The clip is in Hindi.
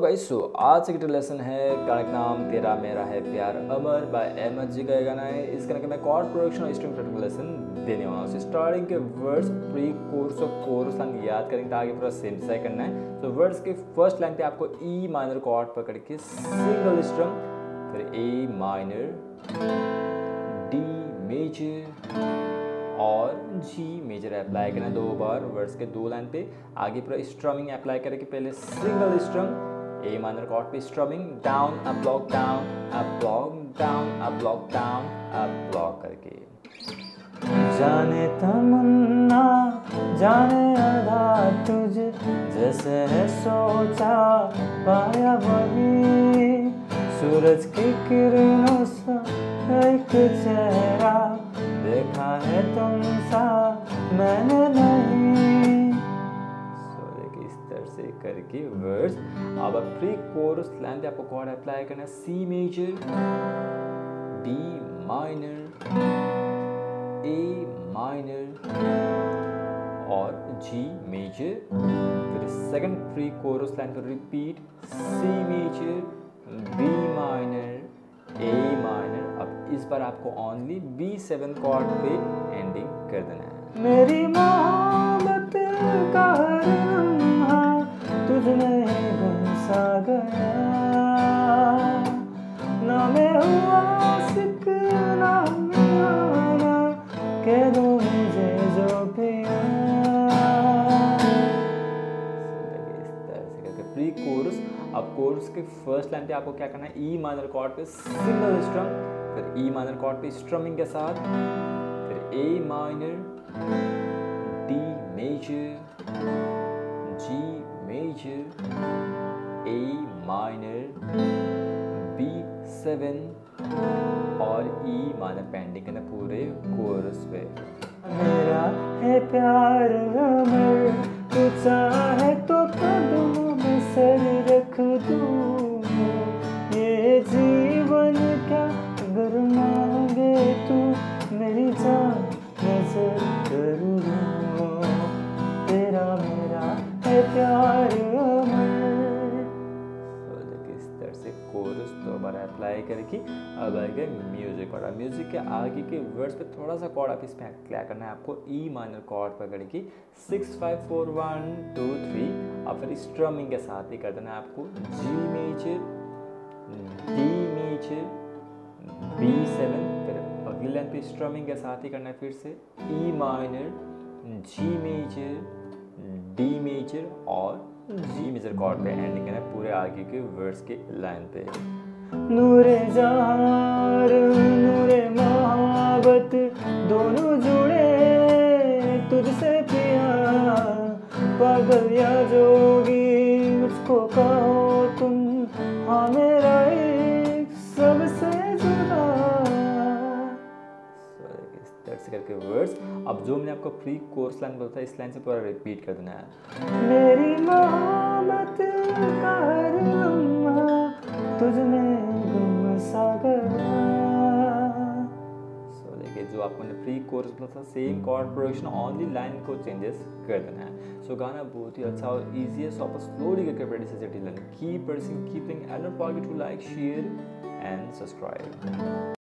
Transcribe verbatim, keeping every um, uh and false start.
गाइस, सो आज का लेसन है गाने का नाम तेरा मेरा है प्यार अमर बाय अहमद जी का गाना है। इस गाने के मैं कॉर्ड प्रोडक्शन और स्ट्रिंग प्रोडक्शन लेसन देने वाला हूँ। स्टार्टिंग के वर्ड्स प्री कोर्स और कोर्स लाइन याद करेंगे तो आगे पूरा सेम से करना है। तो वर्ड्स के फर्स्ट लाइन पे आपको ई माइनर कॉर्ड पकड़ के सिंगल स्ट्रम, फिर ए माइनर, डी मेजर और जी मेजर अप्लाई करना दो बार वर्ड्स के दो लाइन पे। आगे पूरा स्ट्रमिंग अप्लाई करके पहले single strum, A minor chord पे strumming down up block down up block down up block down up block करके। जाने तमन्ना जाने अदा तुझे जैसे है सोचा पाया वही, सूरज की किरणों सा एक चेहरा देखा है तुमसा मैंने नहीं। सो देखिए इस तरह से करके वर्ड्स। अब प्री कोरस लाइन पे आपको कॉर्ड अप्लाई करना है C major, D minor, A minor और जी मेजर। फिर सेकंड प्री कोरस लाइन पर repeat C major, B minor, A minor. अब इस बार आपको ओनली बी सेवन कॉर्ड पे एंडिंग कर देना है। मेरी मोहब्बत का हर लम्हा तुझ में ही गुम सा गया, ना मैं हुआ आशिक ना दीवाना, कह दो मुझे जो पिया। इस तरह से करके प्री कोरस। अब कोर्स के फर्स्ट लाइन पे आपको क्या करना है, ई माइनर कॉर्ड पे सिंगल स्ट्रम, फिर ई माइनर कॉर्ड पे स्ट्रमिंग के साथ, फिर A minor, D major, G major, A minor, B seven और ई माइनर पेंडिंग करना पूरे कोरस पे। मेरा है प्यार अमर तू चाहे तो कदमों में सर रख दूँ, ये जीवन क्या अगर मांगे तू मेरी जान नजर करूँ, तेरा मेरा है प्यार अमर। इस तरह से कोरस दोबारा अप्लाई करके अब आएगा म्यूजिक। और म्यूजिक के आगे के वर्ड्स पे थोड़ा सा कॉर्ड आप इस पे क्या करना है, आपको ई माइनर कॉर्ड पकड़ के six five four one two three और फिर स्ट्रमिंग के साथ ही कर देना है आपको G major, D major, B seven. फिर अगली लाइन पे स्ट्रमिंग के साथ ही करना है फिर से E minor, G major, D major और जी मेजर कॉर्ड पे एंडिंग करना है पूरे आगे के वर्ड्स के लाइन पे। नूरे जहार नूरे मोहब्बत दोनों जुड़े तुझसे पिया, पागल या जोगी मुझको कहो तुम, हाँ मेरा एक सबसे जुदा। इस तरह से करके वर्ड्स। अब जो मैंने आपको प्री कोर्स लाइन बोला था इस लाइन से पूरा रिपीट कर देना है। मेरी मोहब्बत का हर लम्हा तुझ में गुम सा गया। सो देखिए जो आपको मैंने प्री कोर्स बोला था same chord production, only line को चेंजेस कर देना है। सो गाना बहुत ही अच्छा और इजी है। सो आप स्लोली करके practice keep practicing keep thinking and don't forget to like share and subscribe.